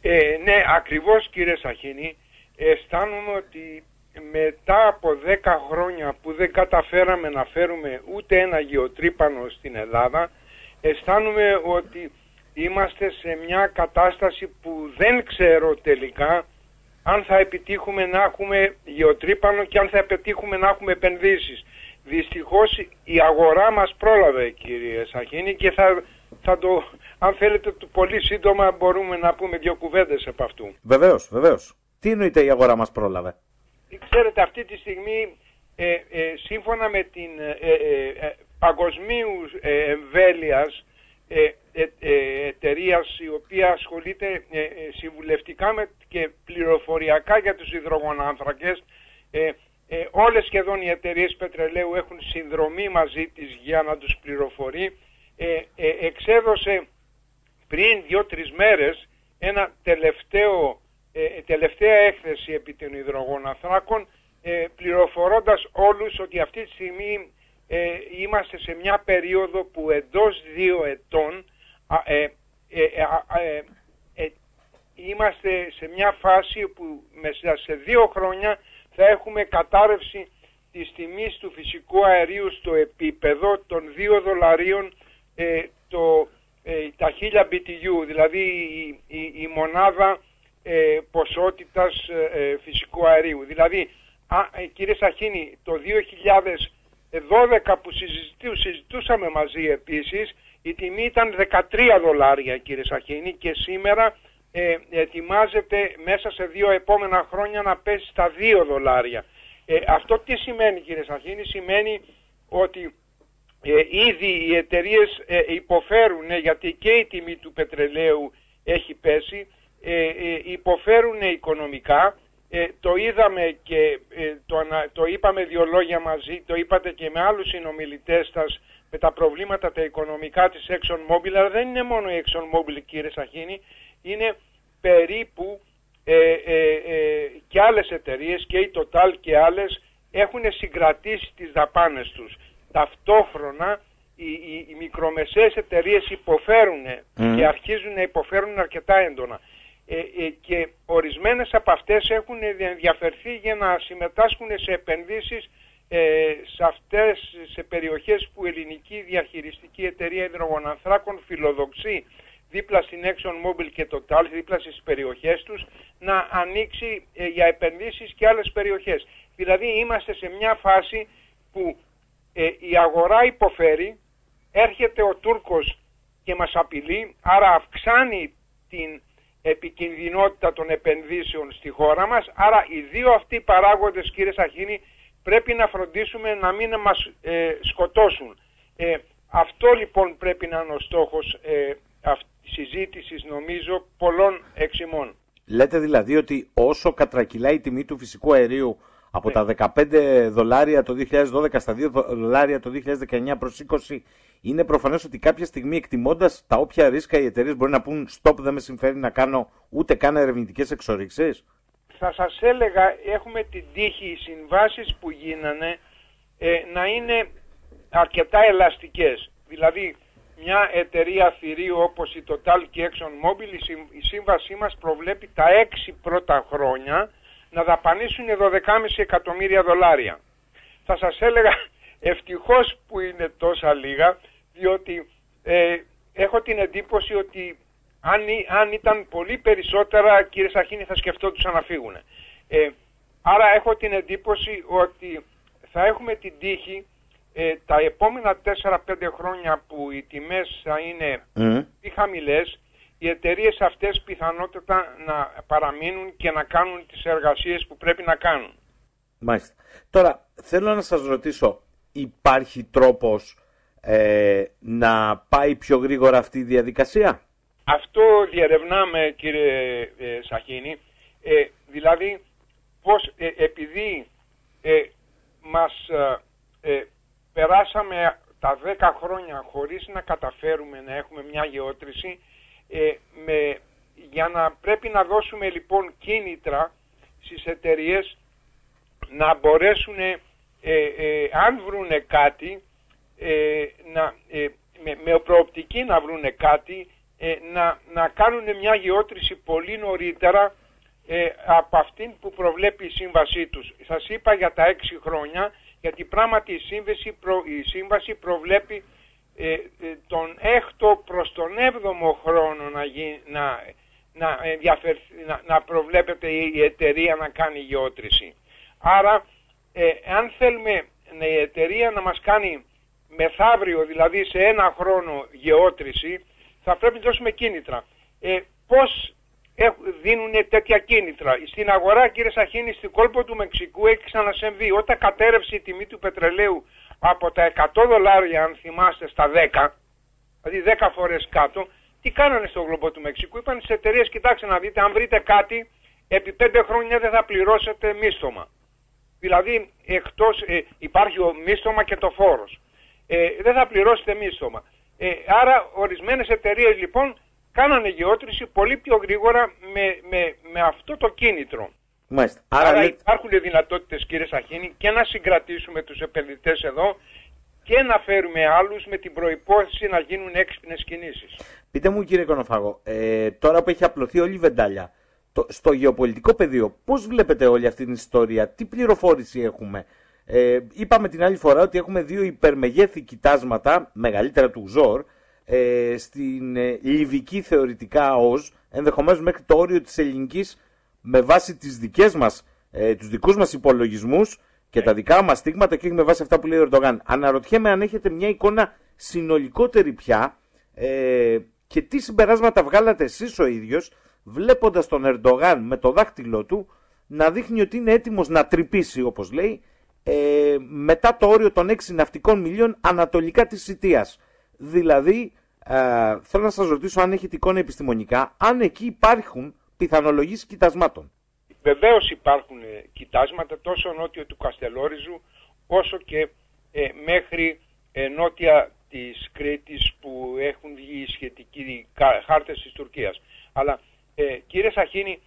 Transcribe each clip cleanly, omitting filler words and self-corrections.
Ναι, ακριβώς κύριε Σαχίνη. Αισθάνομαι ότι μετά από 10 χρόνια που δεν καταφέραμε να φέρουμε ούτε ένα γεωτρύπανο στην Ελλάδα, αισθάνομαι ότι είμαστε σε μια κατάσταση που δεν ξέρω τελικά αν θα επιτύχουμε να έχουμε γεωτρύπανο και αν θα επιτύχουμε να έχουμε επενδύσεις. Δυστυχώς η αγορά μας πρόλαβε κύριε Σαχίνη και αν θέλετε πολύ σύντομα μπορούμε να πούμε δύο κουβέντες από αυτού. Βεβαίως, βεβαίως. Τι εννοείται η αγορά μας πρόλαβε? Ξέρετε, αυτή τη στιγμή σύμφωνα με την παγκοσμίους εμβέλειας εταιρείας η οποία ασχολείται συμβουλευτικά και πληροφοριακά για τους υδρογονάνθρακες, όλες σχεδόν οι εταιρείες πετρελαίου έχουν συνδρομή μαζί της για να τους πληροφορεί. Εξέδωσε πριν 2-3 μέρες ένα τελευταία έκθεση επί των υδρογονανθράκων, πληροφορώντας όλους ότι αυτή τη στιγμή είμαστε σε μια περίοδο που εντός 2 ετών είμαστε σε μια φάση που μέσα σε 2 χρόνια θα έχουμε κατάρρευση της τιμής του φυσικού αερίου στο επίπεδο των $2 τα 1000 BTU, δηλαδή η μονάδα ποσότητας φυσικού αερίου. Δηλαδή, κύριε Σαχίνη, το 2012 που συζητούσαμε μαζί επίσης, η τιμή ήταν $13 κύριε Σαχίνη και σήμερα ετοιμάζεται μέσα σε 2 επόμενα χρόνια να πέσει στα $2. Αυτό τι σημαίνει κύριε Σαχίνη? Σημαίνει ότι ήδη οι εταιρείες υποφέρουν, γιατί και η τιμή του πετρελαίου έχει πέσει, υποφέρουν οικονομικά. Το είδαμε και το είπαμε 2 λόγια μαζί, το είπατε και με άλλους συνομιλητές σας με τα προβλήματα τα οικονομικά της ExxonMobil, αλλά δεν είναι μόνο η ExxonMobil κύριε Σαχίνη, είναι περίπου και άλλες εταιρείες και η Total και άλλες έχουν συγκρατήσει τις δαπάνες τους. Ταυτόχρονα οι μικρομεσαίες εταιρείες υποφέρουν και αρχίζουν να υποφέρουν αρκετά έντονα. Και ορισμένες από αυτές έχουν ενδιαφερθεί για να συμμετάσχουν σε επενδύσεις σε περιοχές που η ελληνική διαχειριστική εταιρεία υδρογονανθράκων φιλοδοξεί δίπλα στην ExxonMobil και Total, δίπλα στις περιοχές τους, να ανοίξει για επενδύσεις και άλλες περιοχές. Δηλαδή είμαστε σε μια φάση που η αγορά υποφέρει, έρχεται ο Τούρκος και μας απειλεί, άρα αυξάνει την επικινδυνότητα των επενδύσεων στη χώρα μας. Άρα οι δύο αυτοί παράγοντες κύριε Σαχίνη πρέπει να φροντίσουμε να μην μας σκοτώσουν. Αυτό λοιπόν πρέπει να είναι ο στόχος της συζήτησης νομίζω πολλών εξημών. Λέτε δηλαδή ότι όσο κατρακυλάει η τιμή του φυσικού αερίου από τα $15 το 2012 στα $2 το 2019 προς 20, είναι προφανές ότι κάποια στιγμή εκτιμώντας τα όποια ρίσκα οι εταιρείες μπορεί να πούν stop, δεν με συμφέρει να κάνω ούτε καν ερευνητικές εξορίξεις. Θα σας έλεγα, έχουμε την τύχη οι συμβάσεις που γίνανε να είναι αρκετά ελαστικές. Δηλαδή μια εταιρεία θηρίου όπως η Total και η ExxonMobil, η σύμβασή μας προβλέπει τα 6 πρώτα χρόνια να δαπανίσουν $12,5 εκατομμύρια. Θα σας έλεγα ευτυχώς που είναι τόσα λίγα, διότι έχω την εντύπωση ότι αν ήταν πολύ περισσότερα κύριε Σαχίνη θα σκεφτόντουσαν να φύγουν. Άρα έχω την εντύπωση ότι θα έχουμε την τύχη τα επόμενα 4-5 χρόνια που οι τιμές θα είναι πιο χαμηλές, οι εταιρείες αυτές πιθανότατα να παραμείνουν και να κάνουν τις εργασίες που πρέπει να κάνουν. Μάλιστα. Τώρα θέλω να σας ρωτήσω, υπάρχει τρόπος να πάει πιο γρήγορα αυτή η διαδικασία? Αυτό διερευνάμε κύριε Σαχίνη, δηλαδή πως επειδή μας περάσαμε τα 10 χρόνια χωρίς να καταφέρουμε να έχουμε μια γεώτρηση, για να πρέπει να δώσουμε λοιπόν κίνητρα στις εταιρείες να μπορέσουν αν βρουνε κάτι με προοπτική να βρουνε κάτι να κάνουν μια γεώτρηση πολύ νωρίτερα από αυτήν που προβλέπει η σύμβασή τους. Σας είπα για τα 6 χρόνια, γιατί πράγματι η σύμβαση προβλέπει τον 6ο προς τον 7ο χρόνο να προβλέπεται η εταιρεία να κάνει γεώτρηση. Άρα, αν θέλουμε η εταιρεία να μας κάνει μεθαύριο, δηλαδή σε 1 χρόνο γεώτρηση, θα πρέπει να δώσουμε κίνητρα. Πώς δίνουν τέτοια κίνητρα? Στην αγορά, κύριε Σαχίνη, στην κόλπο του Μεξικού έχει ξανασυμβεί. Όταν κατέρευσε η τιμή του πετρελαίου από τα $100, αν θυμάστε, στα 10, δηλαδή 10 φορές κάτω, τι κάνανε στον κόλπο του Μεξικού? Είπαν στις εταιρείες, κοιτάξτε να δείτε, αν βρείτε κάτι, επί 5 χρόνια δεν θα πληρώσετε μίσθωμα. Δηλαδή, υπάρχει ο μίσθωμα και το φόρος. Δεν θα πληρώσετε μίσθωμα. Άρα, ορισμένες εταιρείες λοιπόν κάνανε γεώτρηση πολύ πιο γρήγορα με αυτό το κίνητρο. Μάλιστα. Άρα υπάρχουν δυνατότητες, κύριε Σαχίνη, και να συγκρατήσουμε τους επενδυτές εδώ και να φέρουμε άλλους με την προϋπόθεση να γίνουν έξυπνες κινήσεις. Πείτε μου, κύριε Κονοφάγο, τώρα που έχει απλωθεί όλη η βεντάλια, στο γεωπολιτικό πεδίο, πώς βλέπετε όλη αυτή την ιστορία, τι πληροφόρηση έχουμε? Είπαμε την άλλη φορά ότι έχουμε 2 υπερμεγέθη κοιτάσματα, μεγαλύτερα του Ζορ, στην Λιβική θεωρητικά ΟΣ, ενδεχομένως μέχρι το όριο της ελληνικής, με βάση τις δικές μας, τους δικούς μας υπολογισμούς και τα δικά μας στίγματα, και όχι με βάση αυτά που λέει ο Ερντογάν. Αναρωτιέμαι αν έχετε μια εικόνα συνολικότερη πια και τι συμπεράσματα βγάλατε εσείς ο ίδιος, βλέποντας τον Ερντογάν με το δάχτυλό του να δείχνει ότι είναι έτοιμος να τρυπήσει, όπως λέει, μετά το όριο των 6 ναυτικών μιλίων ανατολικά της Σιτίας. Δηλαδή, θέλω να σας ρωτήσω αν έχετε εικόνα επιστημονικά, αν εκεί υπάρχουν πιθανολογίες κοιτασμάτων. Βεβαίως υπάρχουν κοιτάσματα τόσο νότιο του Καστελόριζου όσο και μέχρι νότια της Κρήτης που έχουν βγει οι σχετικοί χάρτες της Τουρκίας. Αλλά κύριε Σαχίνη,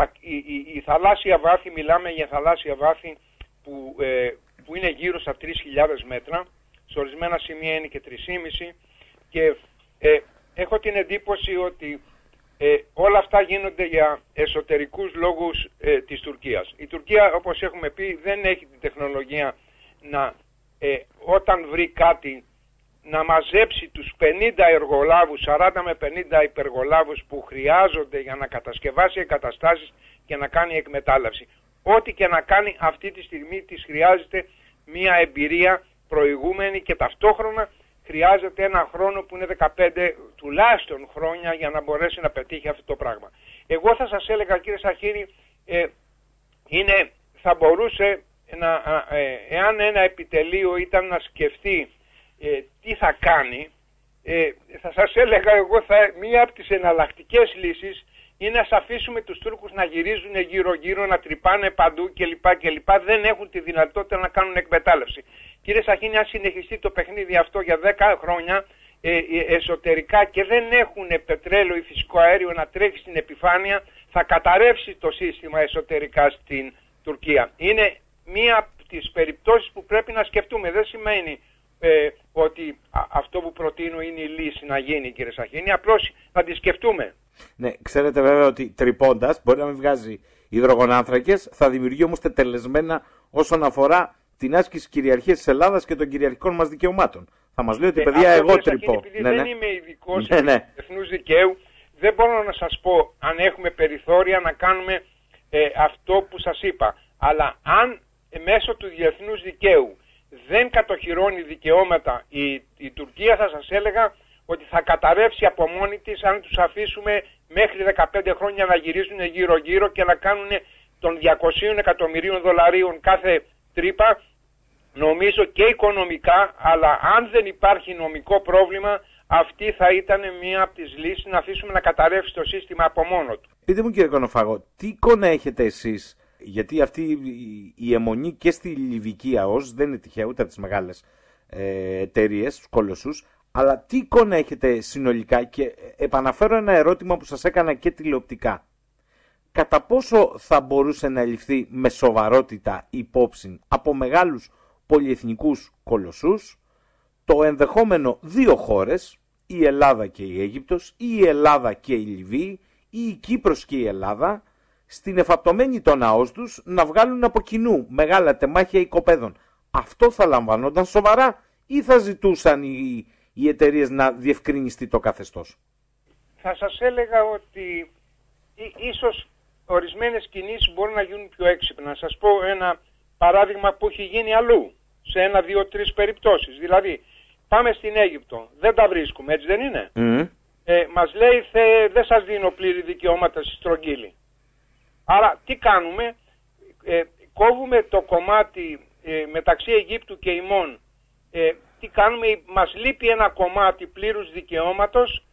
η θαλάσσια βάθη, μιλάμε για θαλάσσια βάθη που είναι γύρω στα 3.000 μέτρα, σε ορισμένα σημεία είναι και 3.500, και έχω την εντύπωση ότι όλα αυτά γίνονται για εσωτερικούς λόγους της Τουρκίας. Η Τουρκία, όπως έχουμε πει, δεν έχει την τεχνολογία όταν βρει κάτι να μαζέψει τους 50 εργολάβους, 40 με 50 υπεργολάβους που χρειάζονται για να κατασκευάσει εγκαταστάσεις και να κάνει εκμετάλλευση. Ό,τι και να κάνει αυτή τη στιγμή της χρειάζεται μια εμπειρία προηγούμενη και ταυτόχρονα χρειάζεται 1 χρόνο που είναι 15 τουλάχιστον χρόνια για να μπορέσει να πετύχει αυτό το πράγμα. Εγώ θα σας έλεγα, κύριε Σαχίνη, θα μπορούσε εάν ένα επιτελείο ήταν να σκεφτεί τι θα κάνει, θα σας έλεγα εγώ, μία από τις εναλλακτικές λύσεις είναι να αφήσουμε τους Τούρκους να γυρίζουν γύρω-γύρω, να τρυπάνε παντού κλπ. Δεν έχουν τη δυνατότητα να κάνουν εκμετάλλευση. Κύριε Σαχίνη, αν συνεχιστεί το παιχνίδι αυτό για 10 χρόνια εσωτερικά και δεν έχουν πετρέλαιο ή φυσικό αέριο να τρέχει στην επιφάνεια, θα καταρρεύσει το σύστημα εσωτερικά στην Τουρκία. Είναι μία από τις περιπτώσεις που πρέπει να σκεφτούμε. Δεν σημαίνει ότι αυτό που προτείνω είναι η λύση να γίνει, κύριε Σαχίνη, απλώς θα τη σκεφτούμε. Ναι, ξέρετε βέβαια ότι τρυπώντας μπορεί να μην βγάζει υδρογονάνθρακες, θα δημιουργεί όμως τετελεσμένα όσον αφορά την άσκηση κυριαρχίας της Ελλάδας και των κυριαρχικών μας δικαιωμάτων. Θα μας λέει ότι παιδιά, εγώ τρυπώ. Επειδή δεν είμαι ειδικός διεθνούς δικαίου, δεν μπορώ να σας πω αν έχουμε περιθώρια να κάνουμε αυτό που σας είπα. Αλλά αν μέσω του διεθνούς δικαίου δεν κατοχυρώνει δικαιώματα η Τουρκία, θα σας έλεγα ότι θα καταρρεύσει από μόνη της αν τους αφήσουμε μέχρι 15 χρόνια να γυρίζουν γύρω-γύρω και να κάνουν των 200 εκατομμυρίων δολαρίων κάθε τρύπα, νομίζω και οικονομικά, αλλά αν δεν υπάρχει νομικό πρόβλημα, αυτή θα ήταν μία από τις λύσεις, να αφήσουμε να καταρρεύσει το σύστημα από μόνο του. Πείτε μου, κύριε Κονοφάγο, τι εικόνα έχετε εσείς, γιατί αυτή η αιμονή και στη Λιβική ΑΟΣ δεν είναι τυχαία ούτε από τις μεγάλες εταιρείες, τους κολοσσούς, αλλά τι εικόνα έχετε συνολικά? Και επαναφέρω ένα ερώτημα που σας έκανα και τηλεοπτικά. Κατά πόσο θα μπορούσε να ληφθεί με σοβαρότητα υπόψη από μεγάλους πολυεθνικούς κολοσσούς το ενδεχόμενο 2 χώρες, η Ελλάδα και η Αίγυπτος ή η Ελλάδα και η Λιβύη ή η Κύπρος και η Ελλάδα στην εφαπτωμένη των ναός τους να βγάλουν από κοινού μεγάλα τεμάχια οικοπαίδων. Αυτό θα λαμβανόταν σοβαρά ή θα ζητούσαν οι εταιρείες να διευκρινιστεί το καθεστώς? Θα σας έλεγα ότι ίσως ορισμένες κινήσεις μπορούν να γίνουν πιο έξυπνα. Να σας πω ένα παράδειγμα που έχει γίνει αλλού, σε 1, 2, 3 περιπτώσεις. Δηλαδή, πάμε στην Αίγυπτο, δεν τα βρίσκουμε, έτσι δεν είναι? Μας λέει, δεν σας δίνω πλήρη δικαιώματα στη στρογγύλη. Άρα, τι κάνουμε? Κόβουμε το κομμάτι μεταξύ Αιγύπτου και ημών. Τι κάνουμε? Μας λείπει ένα κομμάτι πλήρους δικαιώματος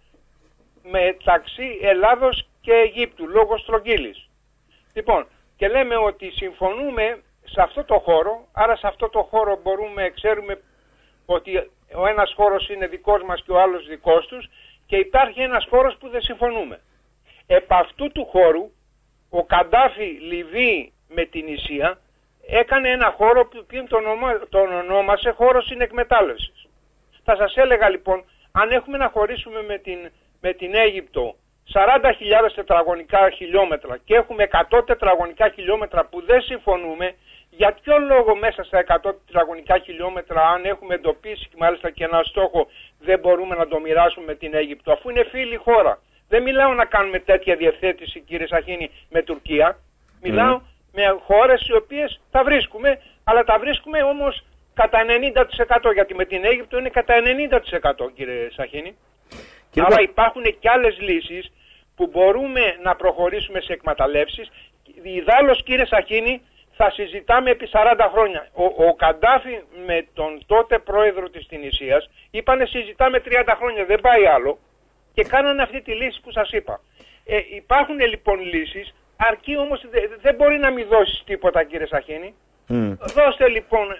μεταξύ Ελλάδος και Αιγύπτου, λόγω στρογγύλης. Λοιπόν, και λέμε ότι συμφωνούμε σε αυτό το χώρο, άρα σε αυτό το χώρο ξέρουμε ότι ο ένας χώρος είναι δικός μας και ο άλλος δικός τους, και υπάρχει ένας χώρος που δεν συμφωνούμε. Επ' αυτού του χώρου, ο Καντάφη Λιβύη με την Ισία έκανε ένα χώρο που τον ονόμασε χώρο συνεκμετάλλευσης. Θα σας έλεγα λοιπόν, αν έχουμε να χωρίσουμε με την Αίγυπτο 40.000 τετραγωνικά χιλιόμετρα και έχουμε 100 τετραγωνικά χιλιόμετρα που δεν συμφωνούμε, για ποιο λόγο μέσα στα 100 τετραγωνικά χιλιόμετρα, αν έχουμε εντοπίσει και μάλιστα και ένα στόχο, δεν μπορούμε να το μοιράσουμε με την Αίγυπτο, αφού είναι φίλη χώρα? Δεν μιλάω να κάνουμε τέτοια διευθέτηση, κύριε Σαχίνη, με Τουρκία. Μιλάω με χώρες οι οποίες τα βρίσκουμε, αλλά τα βρίσκουμε όμως κατά 90%, γιατί με την Αίγυπτο είναι κατά 90%, κύριε Σαχίνη. Άρα υπάρχουν και άλλες λύσεις που μπορούμε να προχωρήσουμε σε εκμεταλλεύσεις. Ιδάλλως, κύριε Σαχίνη, θα συζητάμε επί 40 χρόνια. Ο Καντάφη με τον τότε πρόεδρο της Τινησίας είπανε συζητάμε 30 χρόνια, δεν πάει άλλο, και κάνανε αυτή τη λύση που σας είπα. Υπάρχουν λοιπόν λύσεις, αρκεί όμως δεν μπορεί να μην δώσεις τίποτα, κύριε Σαχίνη. Δώστε λοιπόν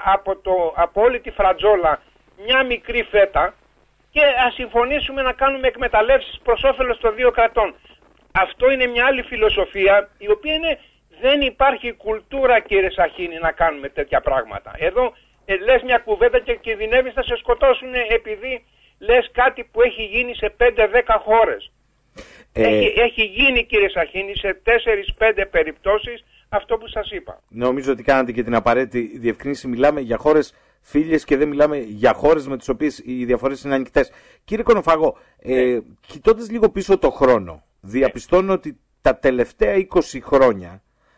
από όλη τη φρατζόλα μια μικρή φέτα και ας συμφωνήσουμε να κάνουμε εκμεταλλεύσεις προς όφελος των δύο κρατών. Αυτό είναι μια άλλη φιλοσοφία, η οποία δεν υπάρχει κουλτούρα, κύριε Σαχίνη, να κάνουμε τέτοια πράγματα. Εδώ λες μια κουβέντα και κινδυνεύεις να σε σκοτώσουν επειδή λες κάτι που έχει γίνει σε 5-10 χώρες. Έχει γίνει, κύριε Σαχίνη, σε 4-5 περιπτώσεις αυτό που σας είπα. Νομίζω ότι κάνατε και την απαραίτητη διευκρίνηση. Μιλάμε για χώρες φίλες και δεν μιλάμε για χώρες με τις οποίες οι διαφορές είναι ανοιχτές. Κύριε Κονοφάγο, κοιτώντας λίγο πίσω το χρόνο, διαπιστώνω ότι τα τελευταία 20 χρόνια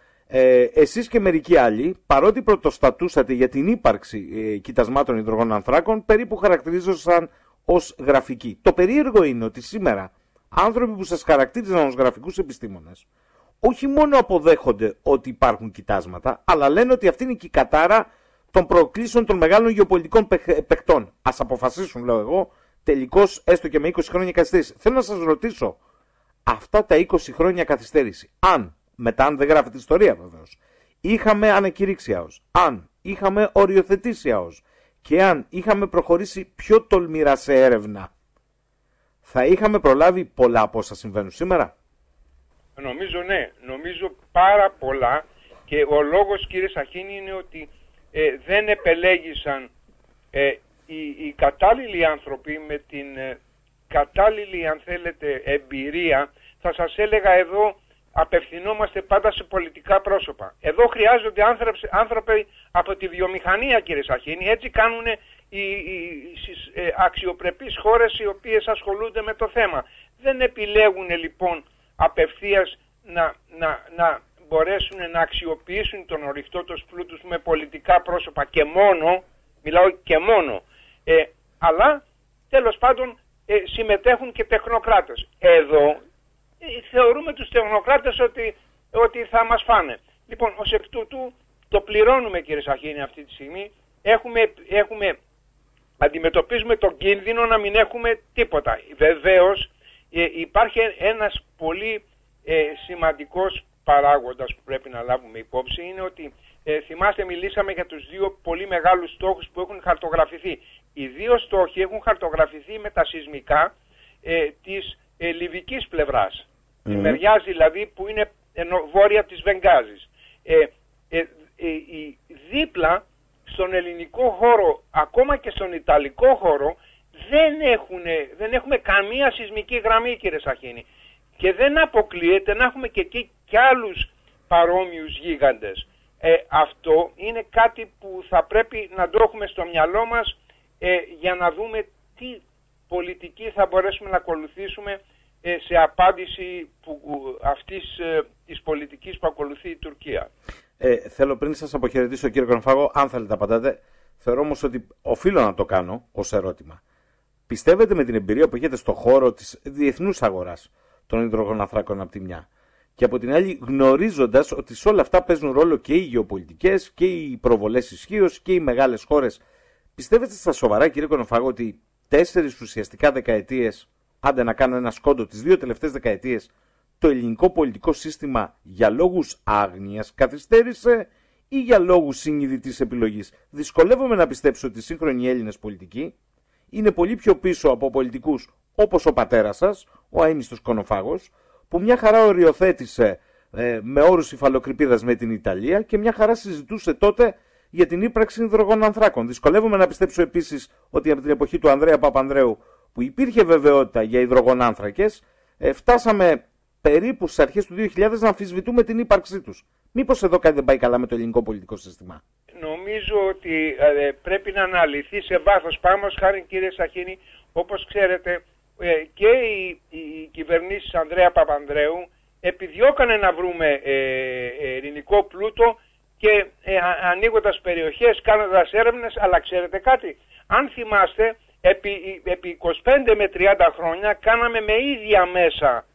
εσείς και μερικοί άλλοι, παρότι πρωτοστατούσατε για την ύπαρξη κοιτασμάτων υδρογονανθράκων, περίπου χαρακτηρίζονταν ως γραφικοί. Το περίεργο είναι ότι σήμερα άνθρωποι που σας χαρακτήριζαν ως γραφικούς επιστήμονες όχι μόνο αποδέχονται ότι υπάρχουν κοιτάσματα, αλλά λένε ότι αυτή είναι και η κατάρα των προκλήσεων των μεγάλων γεωπολιτικών παιχτών. Ας αποφασίσουν, λέω εγώ, τελικώς έστω και με 20 χρόνια καθυστέρηση. Θέλω να σας ρωτήσω, αυτά τα 20 χρόνια καθυστέρηση, αν δεν γράφεται ιστορία βεβαίως, είχαμε ανακηρύξει ΑΟΣ, αν είχαμε οριοθετήσει ΑΟΣ και αν είχαμε προχωρήσει πιο τολμηρά σε έρευνα, θα είχαμε προλάβει πολλά από όσα συμβαίνουν σήμερα? Νομίζω ναι, νομίζω πάρα πολλά, και ο λόγος, κύριε Σαχίνη, είναι ότι δεν επελέγησαν οι κατάλληλοι άνθρωποι με την κατάλληλη, αν θέλετε, εμπειρία. Θα σας έλεγα, εδώ απευθυνόμαστε πάντα σε πολιτικά πρόσωπα. Εδώ χρειάζονται άνθρωποι από τη βιομηχανία, κύριε Σαχίνη. Έτσι κάνουν οι αξιοπρεπείς χώρες οι οποίες ασχολούνται με το θέμα. Δεν επιλέγουν λοιπόν απευθείας να μπορέσουν να αξιοποιήσουν τον ορυκτό τους πλούτους με πολιτικά πρόσωπα και μόνο, μιλάω και μόνο, αλλά τέλος πάντων συμμετέχουν και τεχνοκράτες. Εδώ θεωρούμε τους τεχνοκράτες ότι θα μας φάνε. Λοιπόν, ως εκ τούτου το πληρώνουμε, κύριε Σαχίνη, αυτή τη στιγμή. Αντιμετωπίζουμε τον κίνδυνο να μην έχουμε τίποτα. Βεβαίως υπάρχει ένας πολύ σημαντικός παράγοντας που πρέπει να λάβουμε υπόψη, είναι ότι θυμάστε μιλήσαμε για τους δύο πολύ μεγάλους στόχους που έχουν χαρτογραφηθεί. Οι δύο στόχοι έχουν χαρτογραφηθεί με τα σεισμικά της λιβικής πλευράς. Η μεριά δηλαδή που είναι βόρεια της Βενγκάζης. Δίπλα στον ελληνικό χώρο, ακόμα και στον ιταλικό χώρο, δεν έχουμε καμία σεισμική γραμμή, κύριε Σαχίνη. Και δεν αποκλείεται να έχουμε και εκεί κι άλλους παρόμοιους γίγαντες. Αυτό είναι κάτι που θα πρέπει να το έχουμε στο μυαλό μας για να δούμε τι πολιτική θα μπορέσουμε να ακολουθήσουμε σε απάντηση αυτής της πολιτικής που ακολουθεί η Τουρκία. Θέλω πριν σας αποχαιρετήσω, κύριε Κονοφάγο, αν θέλετε απαντάτε, θεωρώ όμως ότι οφείλω να το κάνω ως ερώτημα. Πιστεύετε με την εμπειρία που έχετε στο χώρο της διεθνούς αγοράς των υδρογοναθράκων από τη μια και από την άλλη γνωρίζοντας ότι σε όλα αυτά παίζουν ρόλο και οι γεωπολιτικές και οι προβολές ισχύως και οι μεγάλες χώρες, πιστεύετε στα σοβαρά, κύριε Κονοφάγο, ότι 4 ουσιαστικά δεκαετίες, άντε να κάνω ένα σκόντο, τις 2 τελευταίες δεκαετίες, το ελληνικό πολιτικό σύστημα για λόγους άγνοιας καθυστέρησε ή για λόγους συνειδητής επιλογής? Δυσκολεύομαι να πιστέψω ότι οι σύγχρονοι Έλληνες πολιτικοί είναι πολύ πιο πίσω από πολιτικούς όπως ο πατέρας σας, ο αείμνηστος Κονοφάγος, που μια χαρά οριοθέτησε με όρους υφαλοκρηπίδας με την Ιταλία και μια χαρά συζητούσε τότε για την ύπαρξη υδρογονανθράκων. Δυσκολεύομαι να πιστέψω επίσης ότι από την εποχή του Ανδρέα Παπανδρέου, που υπήρχε βεβαιότητα για υδρογονάνθρακες, φτάσαμε περίπου στις αρχές του 2000 να αμφισβητούμε την ύπαρξή τους. Μήπως εδώ κάτι δεν πάει καλά με το ελληνικό πολιτικό σύστημα? Νομίζω ότι πρέπει να αναλυθεί σε βάθος. Πάμε χάρη, κύριε Σαχίνη, όπως ξέρετε, και οι κυβερνήσεις Ανδρέα Παπανδρέου επιδιώκανε να βρούμε ελληνικό πλούτο και ανοίγοντας περιοχές, κάνοντας έρευνες, αλλά ξέρετε κάτι, αν θυμάστε, επί 25 με 30 χρόνια κάναμε με ίδια μέσα,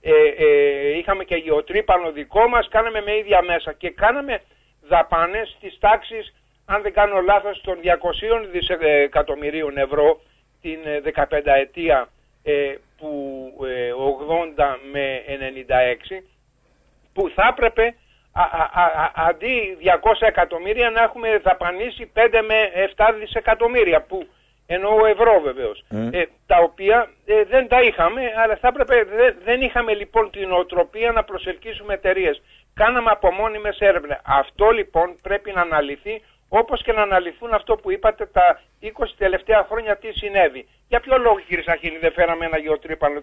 είχαμε και γεωτρύπανο δικό μας, κάναμε με ίδια μέσα και κάναμε δαπάνες της τάξης, αν δεν κάνω λάθος, των 200 δισεκατομμυρίων ευρώ την 15 ετία που 80 με 96, που θα έπρεπε αντί 200 εκατομμύρια να έχουμε δαπανίσει 5 με 7 δισεκατομμύρια, που εννοώ ευρώ βεβαίως, τα οποία δεν τα είχαμε, αλλά θα έπρεπε, δεν είχαμε λοιπόν την οτροπία να προσελκύσουμε εταιρείες. Κάναμε απομόνιμες έρευνες. Αυτό λοιπόν πρέπει να αναλυθεί, όπως και να αναλυθούν αυτό που είπατε τα 20 τελευταία χρόνια τι συνέβη. Για ποιο λόγο, κύριε Σαχίνη, δεν φέραμε ένα γεωτρύπανο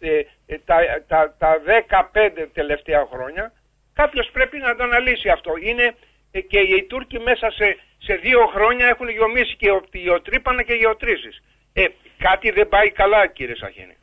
τα 15 τελευταία χρόνια? Κάποιος πρέπει να το αναλύσει αυτό. Είναι και οι Τούρκοι μέσα σε 2 χρόνια έχουν γεωμίσει και γεωτρύπανα και γεωτρήσεις. Κάτι δεν πάει καλά, κύριε Σαχίνη.